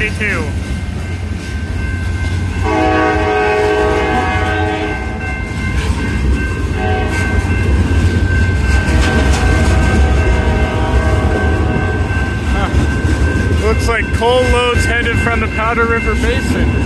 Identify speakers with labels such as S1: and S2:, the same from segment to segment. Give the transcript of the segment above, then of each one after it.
S1: 42. Looks like coal loads headed from the Powder River Basin.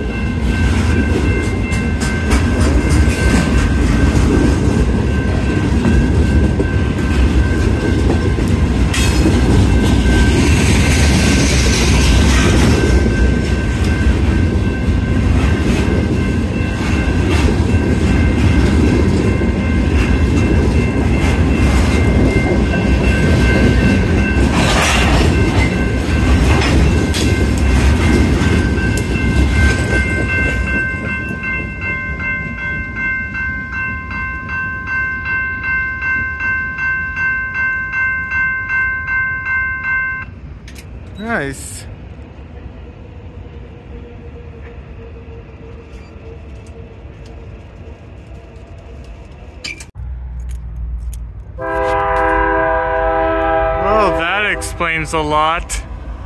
S1: Nice. Well, that explains a lot.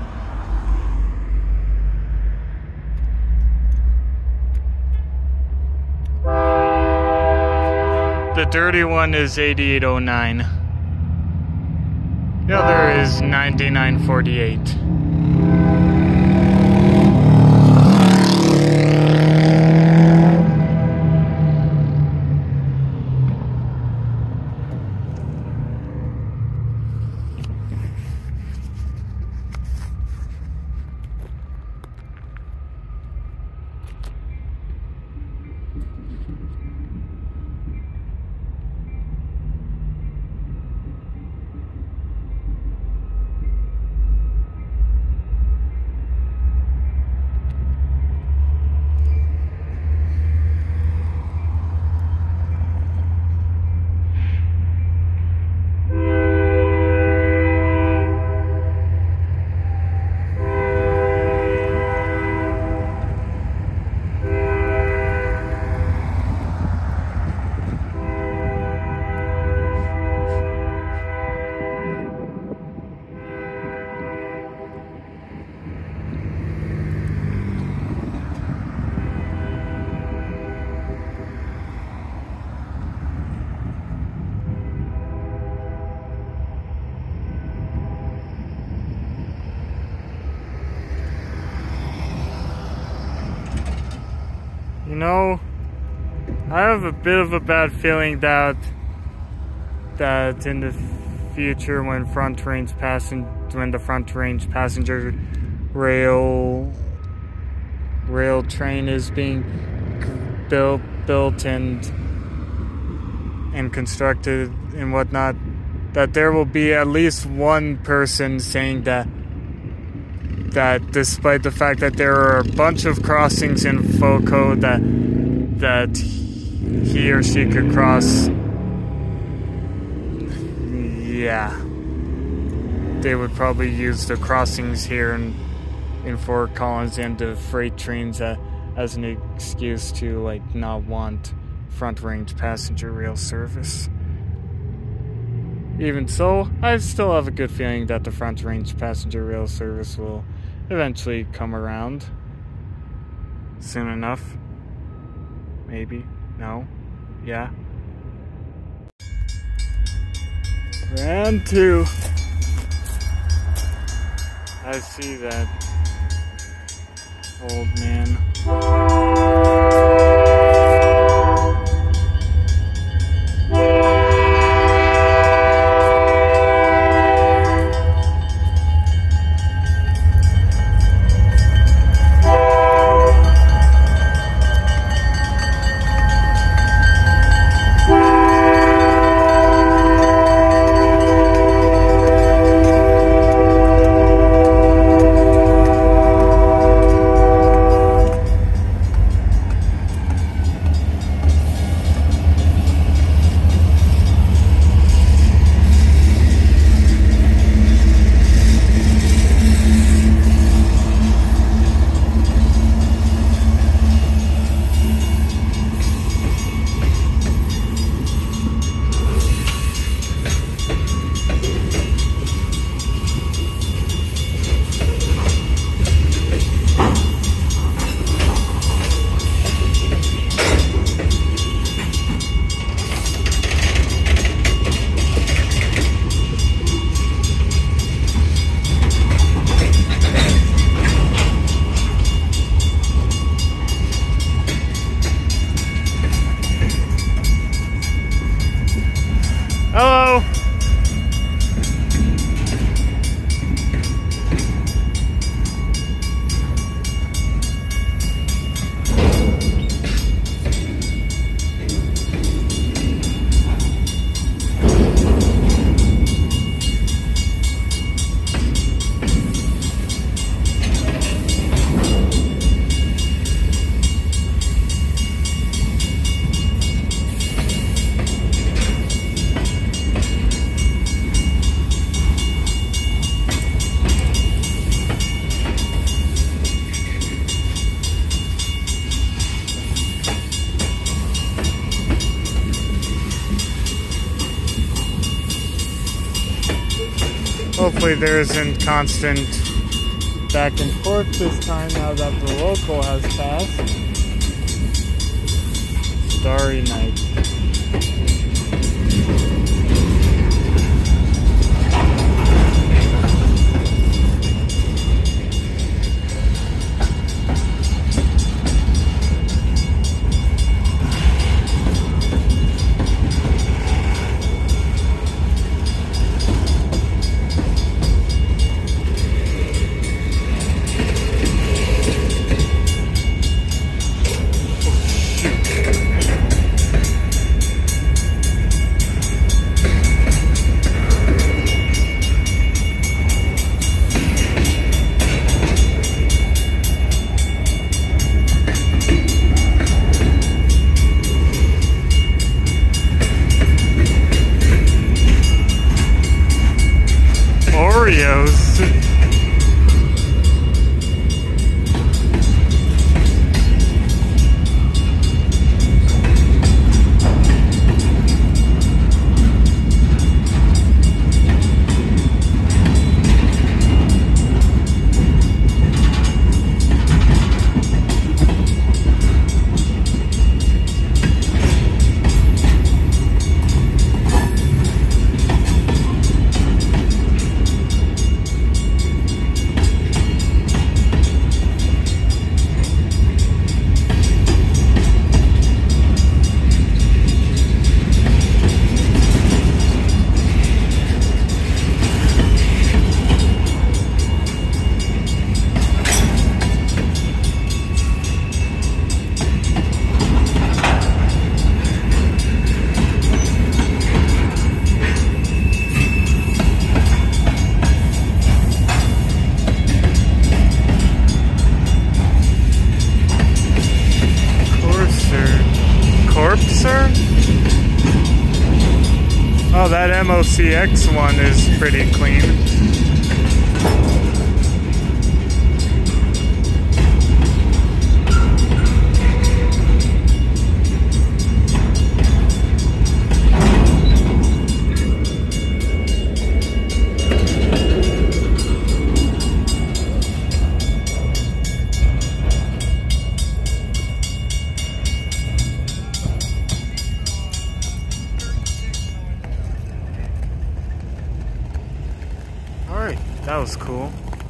S1: The dirty one is 8809. The other is 9948. You know, I have a bit of a bad feeling that in the future, when the front range passenger rail train is being built and constructed and whatnot, that there will be at least one person saying that despite the fact that there are a bunch of crossings in FOCO that he or she could cross, yeah, they would probably use the crossings here in Fort Collins and the freight trains as an excuse to like not want front range passenger rail service. Even so, I still have a good feeling that the front range passenger rail service will eventually come around soon enough. Maybe. No. Yeah. Round 2. I see that old man. Hopefully there isn't constant back and forth this time now that the local has passed. Starry night. Oh, that MOCX one is pretty clean. Alright, that was cool.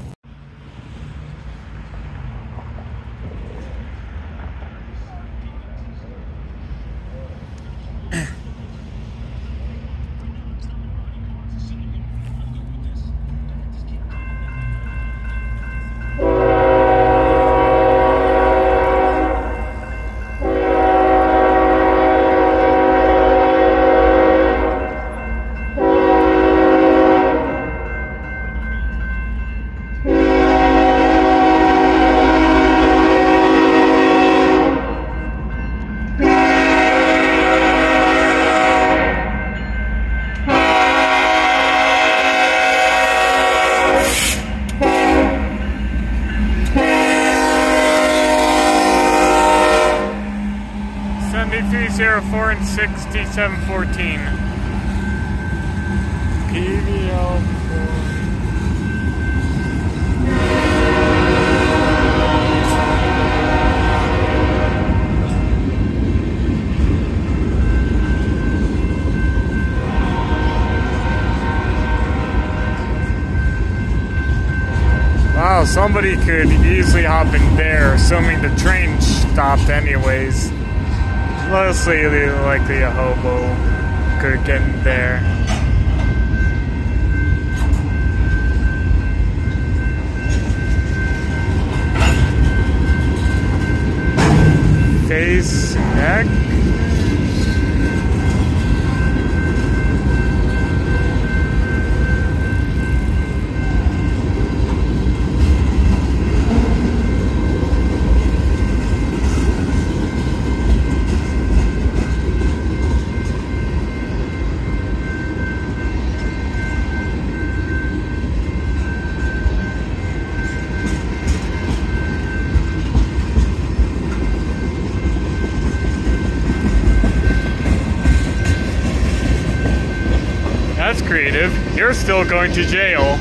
S1: .304 and 6714. PVL4. Wow, somebody could easily hop in there, assuming the train stopped anyways. Mostly likely a hobo could get in there. Face, neck. That's creative. You're still going to jail.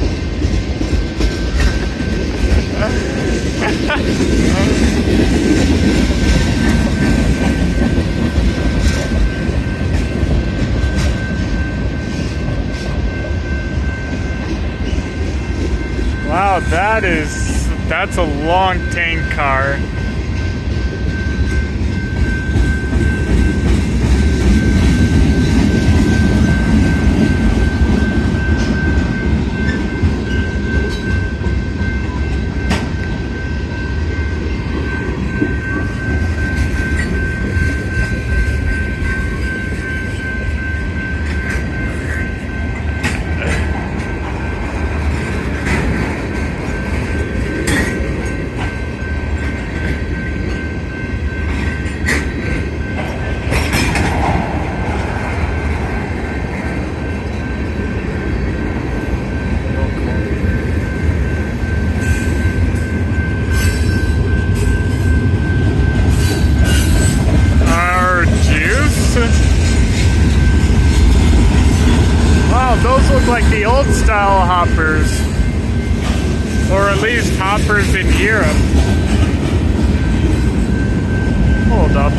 S1: Wow, that's a long tank car. Those look like the old style hoppers, or at least hoppers in Europe. Hold up.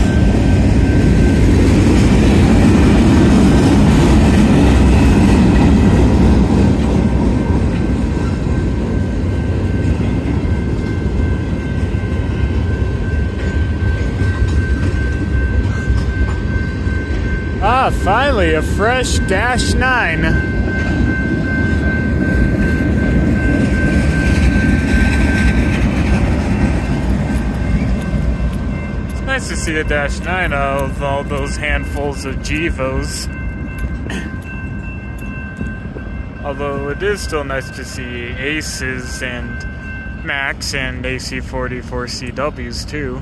S1: Ah, finally, a fresh Dash 9. Nice to see a Dash 9 out of all those handfuls of Gevos. Although it is still nice to see Aces and Max and AC44CWs too.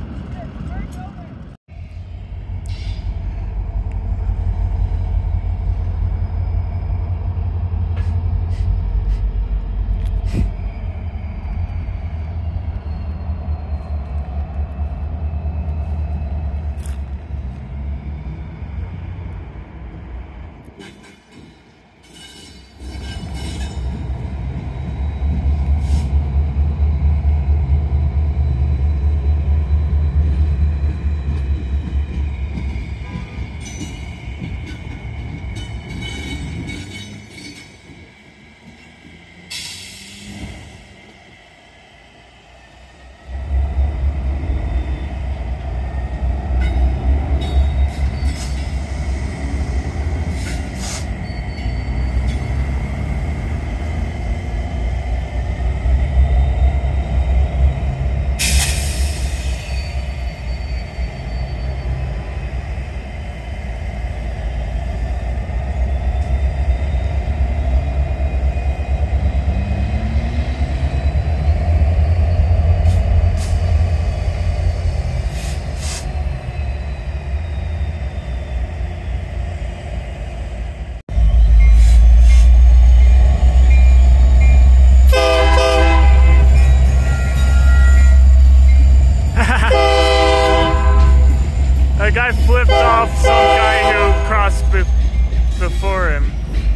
S1: The guy flipped off some guy who crossed before him.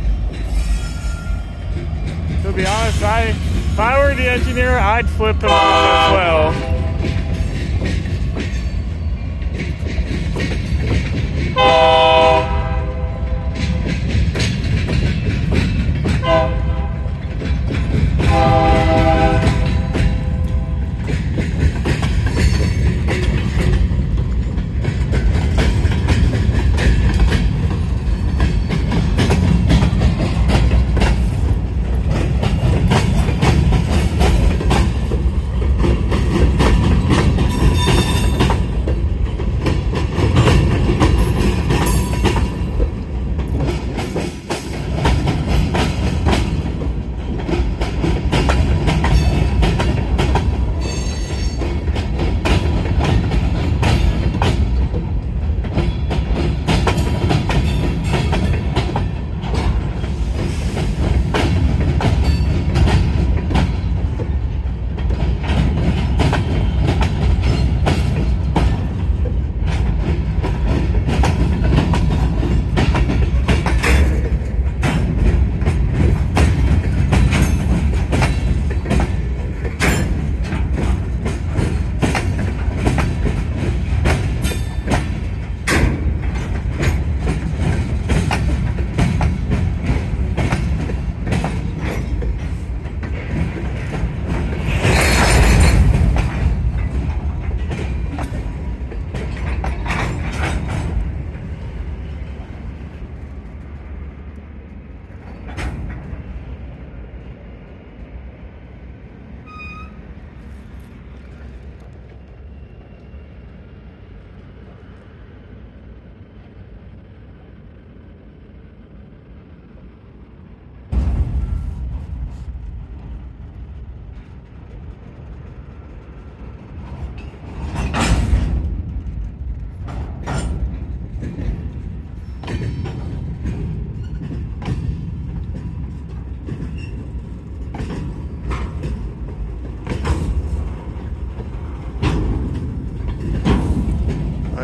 S1: To be honest, if I were the engineer, I'd flip him off as well.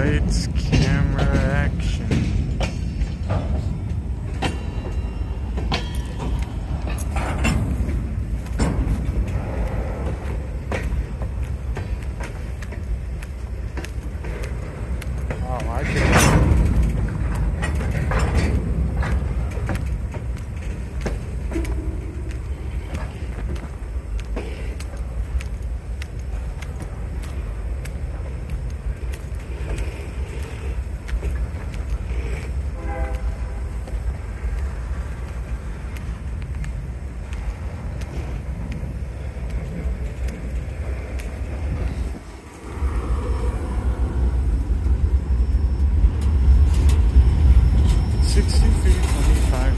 S1: Lights, camera, action. Oh, I could. 6325.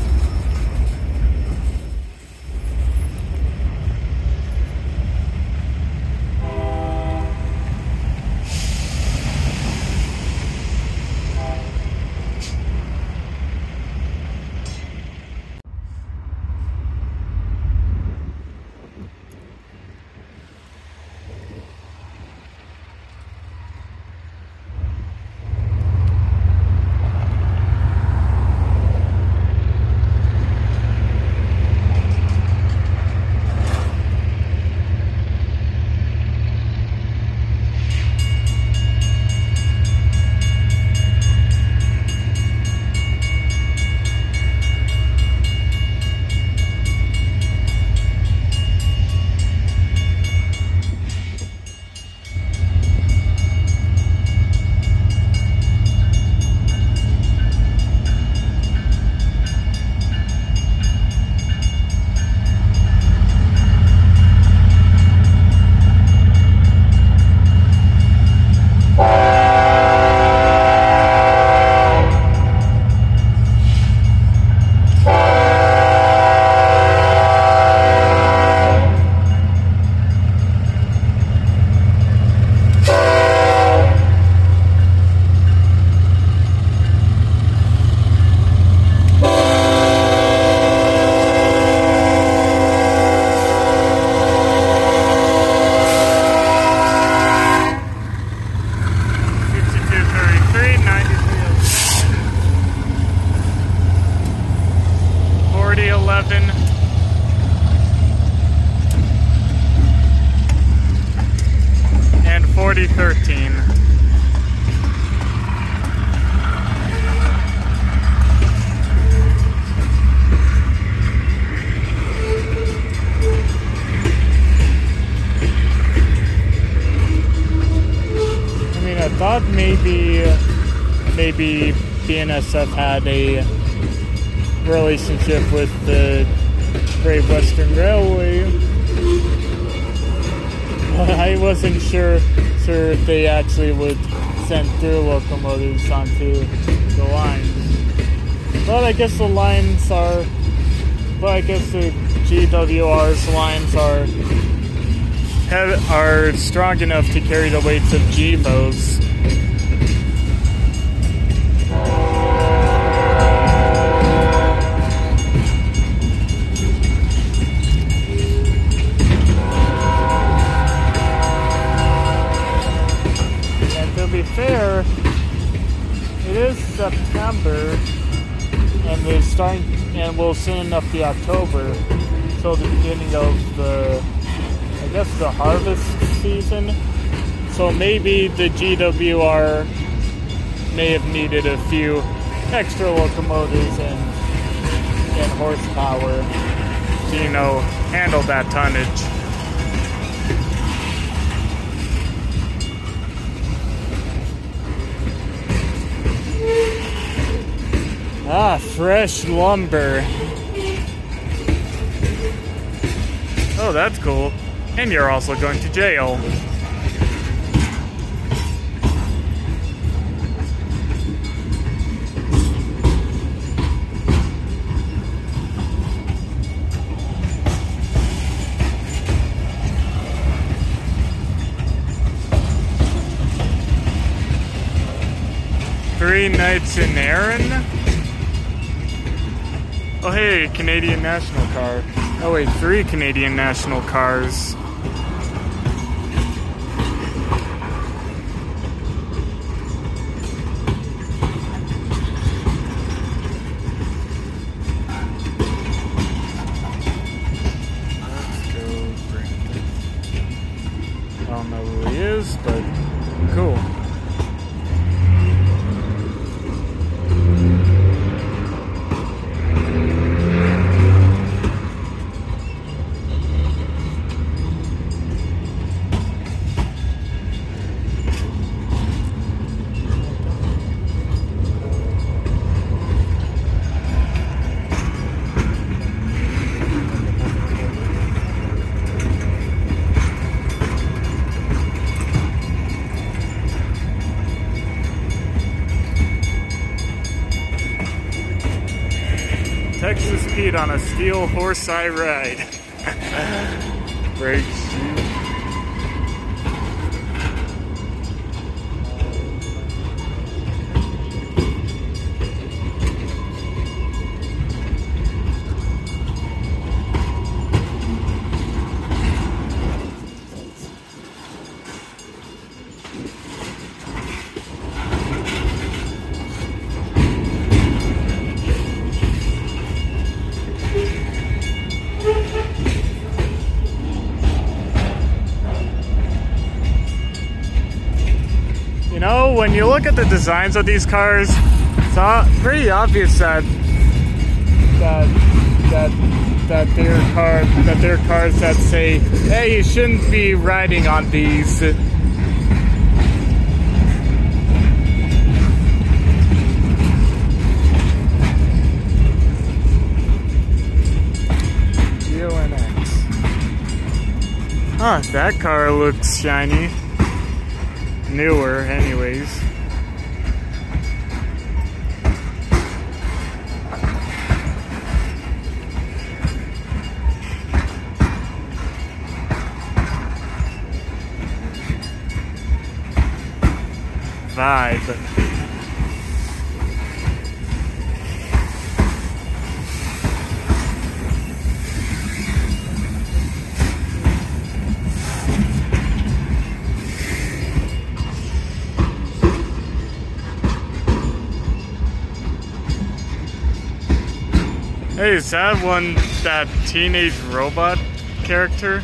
S1: And 4013. I mean, I thought maybe BNSF had a relationship with the Great Western Railway. I wasn't sure if they actually would send through locomotives onto the lines. But I guess the lines are... But I guess the GWR's lines are strong enough to carry the weights of GEVOs. Fair, it is September, and they're starting, and will soon enough be October, so the beginning of the, I guess, the harvest season. So maybe the GWR may have needed a few extra locomotives and horsepower to, handle that tonnage. Ah, fresh lumber. Oh, that's cool. And you're also going to jail. Three nights in Erin? Oh hey, Canadian National car. Oh wait, 3 Canadian National cars. repeat on a steel horse I ride. Brake shoe. You know, when you look at the designs of these cars, it's pretty obvious that they're cars that say, "Hey, you shouldn't be riding on these." GONX. Huh, that car looks shiny. Newer, anyways. Vibe. Hey, is that teenage robot character?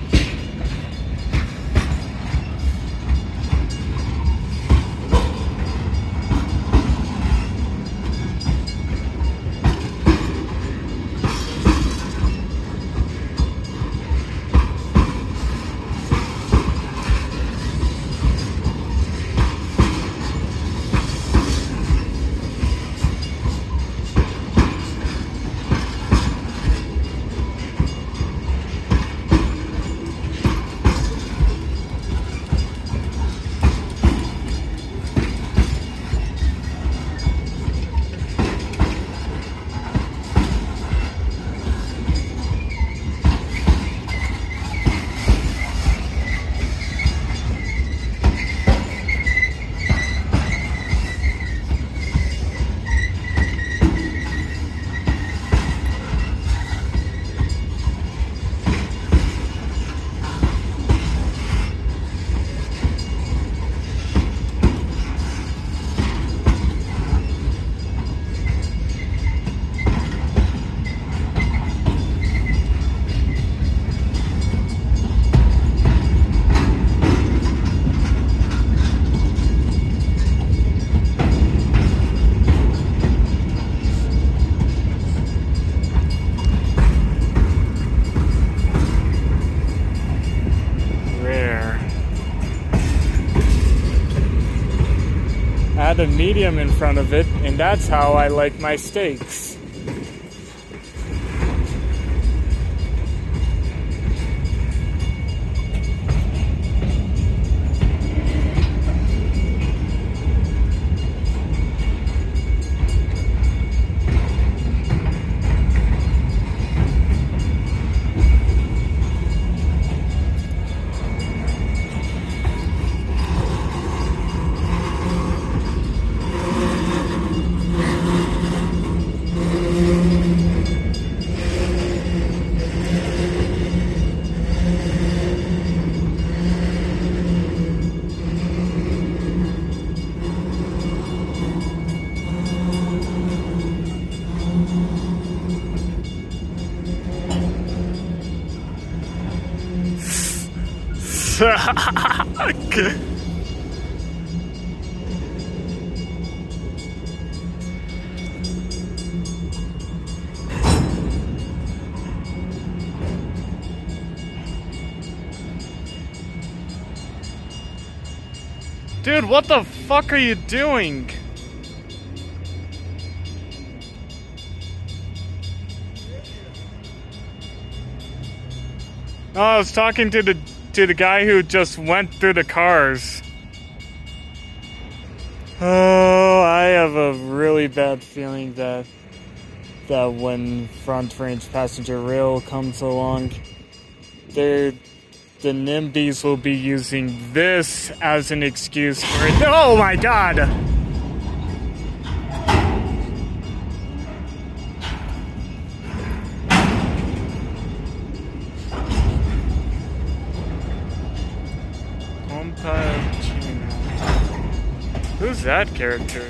S1: Add a medium in front of it, and that's how I like my steaks. Dude, what the fuck are you doing? Oh, I was talking to the guy who just went through the cars. Oh, I have a really bad feeling that that when front range passenger rail comes along, the NIMBYs will be using this as an excuse for it. Oh my god! Who's that character?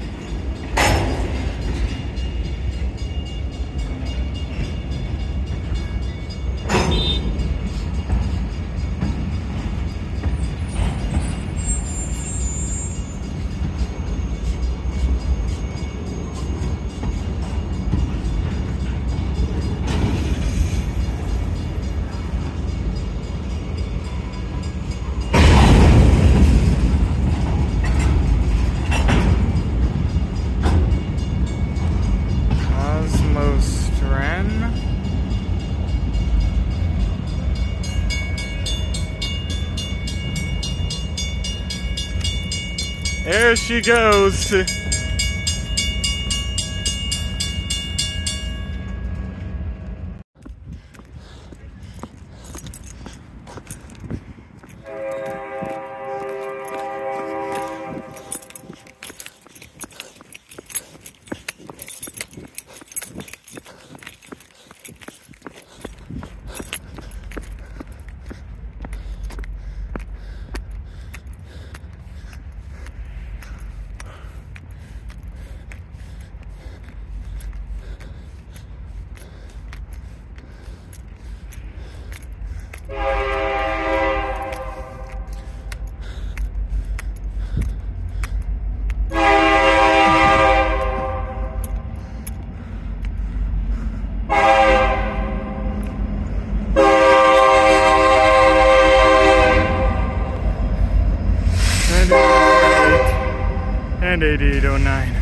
S1: There she goes. And 8809.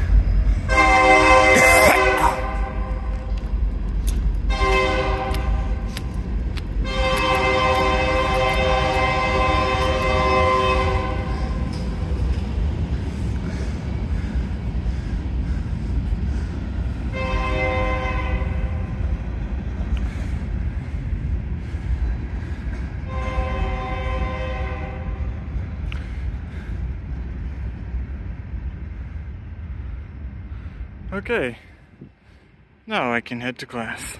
S1: Okay, now I can head to class.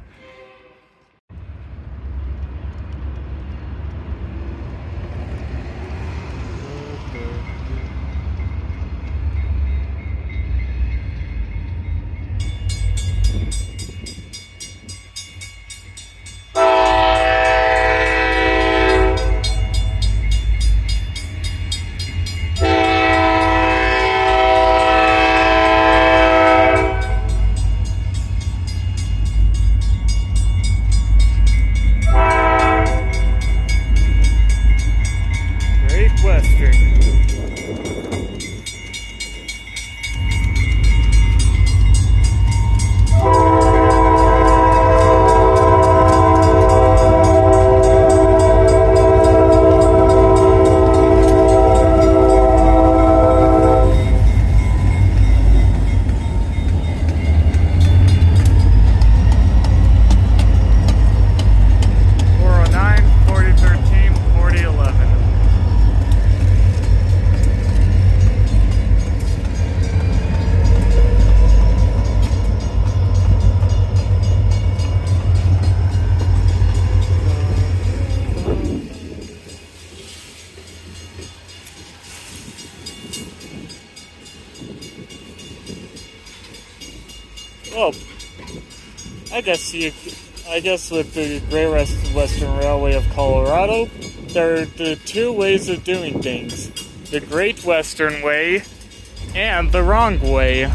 S1: Well, I guess with the Great Western Railway of Colorado, there are the two ways of doing things. The Great Western Way and the wrong way.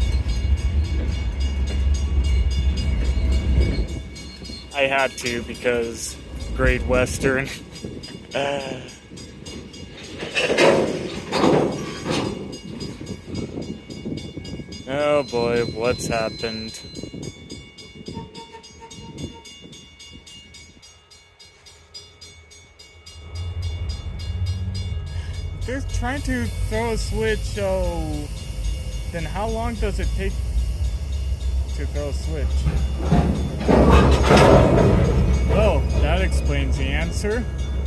S1: I had to because Great Western. Oh boy, what's happened? They're trying to throw a switch, oh, then how long does it take to throw a switch. Oh, that explains the answer.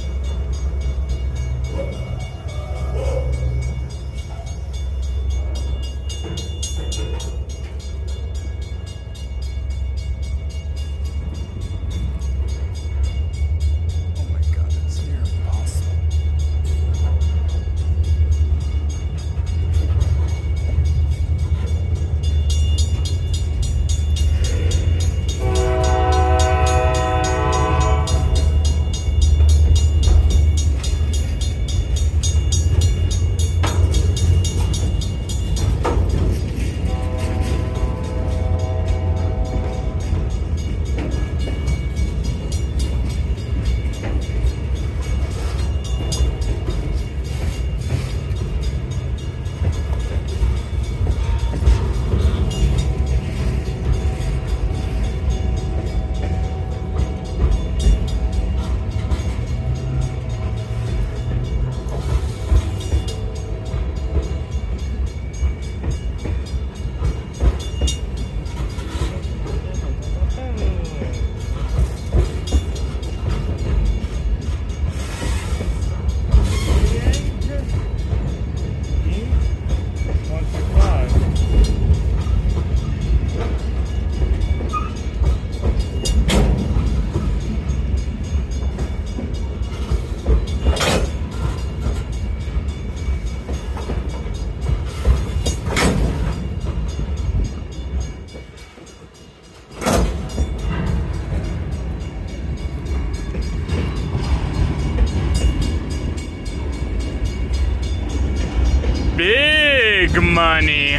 S1: Big money.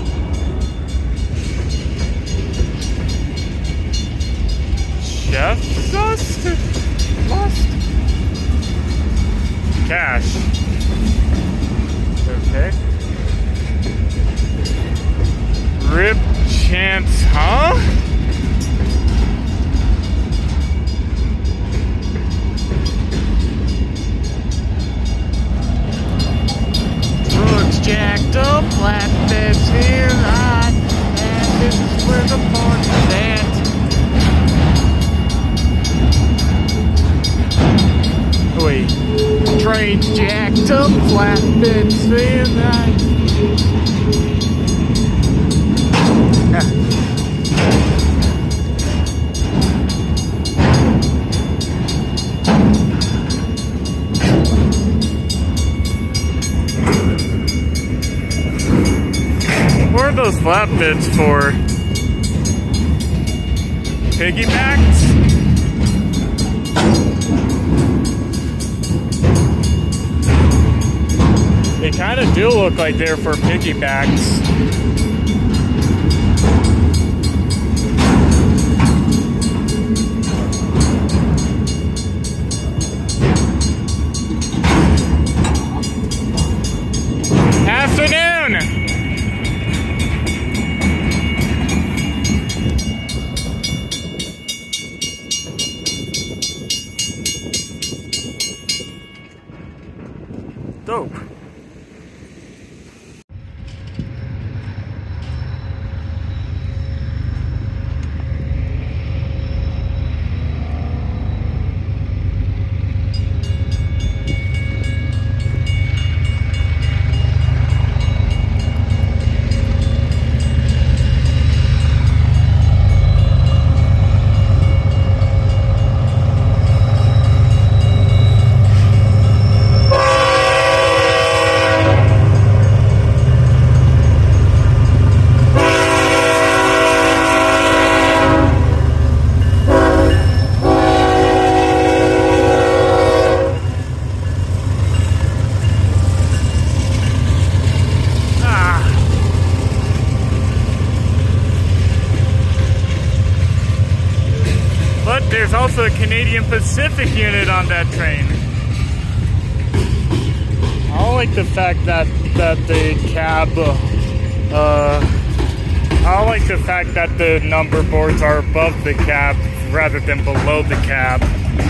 S1: Chef dust? Lost? Cash. Okay. Rip chance, huh? Jacked up, flatbeds here, right, and this is where the park is at. Wait, trains jacked up, flatbeds here, right. What are those flatbeds for? Piggybacks? They kind of do look like they're for piggybacks. Afternoon! Dope. There's also a Canadian Pacific unit on that train. I like the fact that the cab, I like the fact that the number boards are above the cab rather than below the cab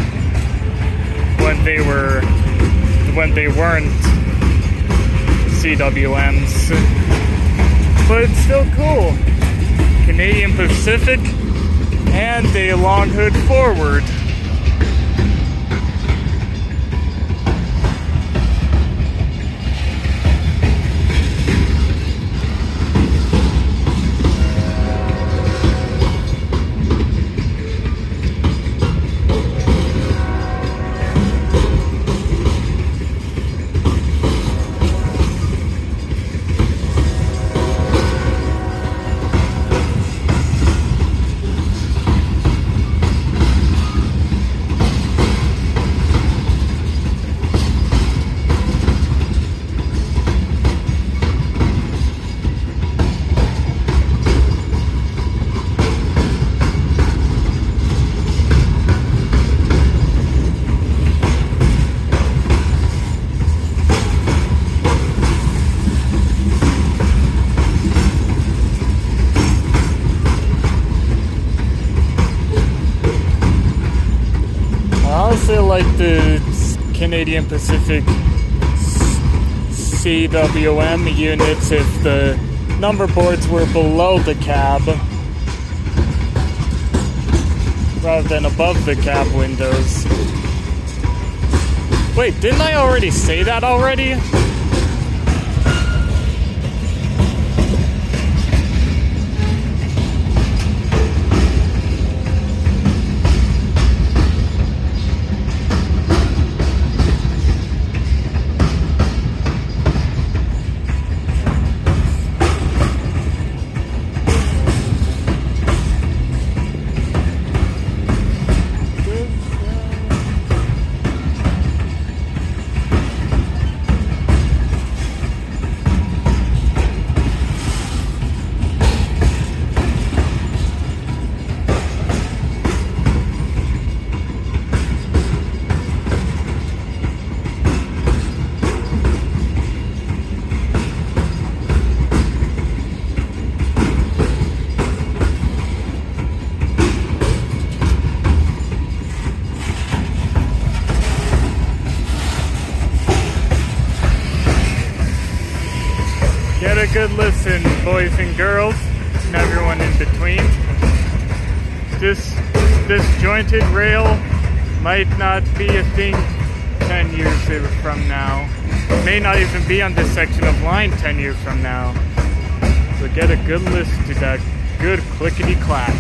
S1: when they weren't CWMs. But it's still cool. Canadian Pacific, and a long hood forward. Like the Canadian Pacific CWM units if the number boards were below the cab rather than above the cab windows. Wait, didn't I already say that already? Get a good listen, boys and girls, and everyone in between. This jointed rail might not be a thing 10 years from now. It may not even be on this section of line 10 years from now. So get a good listen to that good clickety-clack.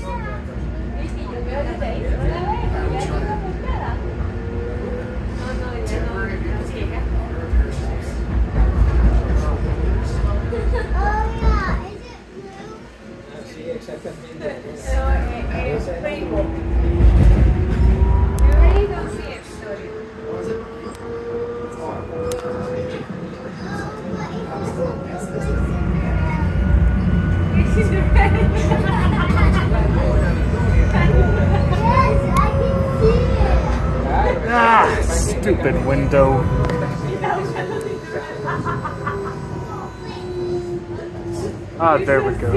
S1: Ah, stupid window. Ah, there we go.
S2: What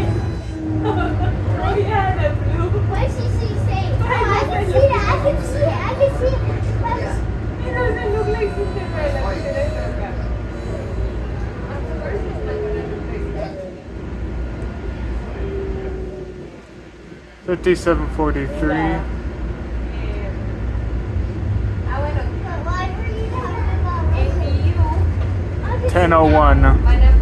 S2: did she say? Oh, I can see it, I can see it, I can see it. It doesn't look like Cinderella.
S1: 5743. 1001.